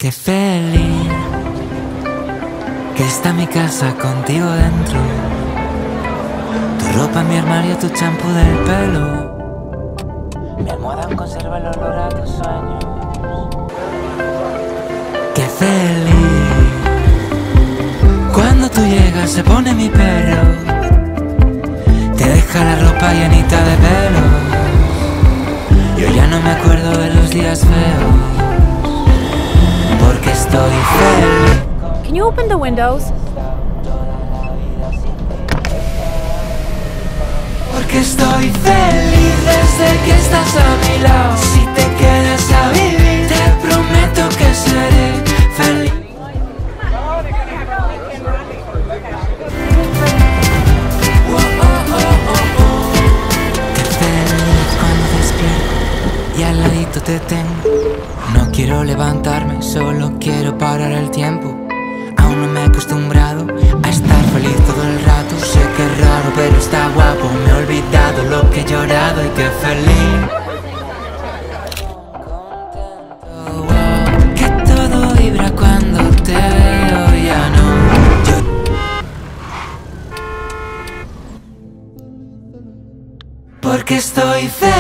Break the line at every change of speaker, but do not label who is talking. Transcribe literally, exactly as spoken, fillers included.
Qué feliz que está mi casa contigo dentro. Tu ropa en mi armario, tu champú del pelo. Mi almohada conserva el olor a tus sueños. Qué feliz cuando tú llegas se pone mi perro. Te deja la ropa llenita de pelo. Yo ya no me acuerdo de los días feos, porque estoy feliz.
Can you open the windows?
Porque estoy feliz desde que estás a mi lado. Si te quedas a vivir, te prometo que seré feliz. Oh, oh, oh, oh, oh. Qué feliz cuando despierto y al ladito te tengo. No quiero levantarme, solo quiero parar el tiempo. Aún no me he acostumbrado a estar feliz todo el rato. Sé que es raro, pero está guapo. Me he olvidado lo que he llorado y qué feliz. Wow, que todo vibra cuando te veo, ya no. Yo... Porque estoy feliz.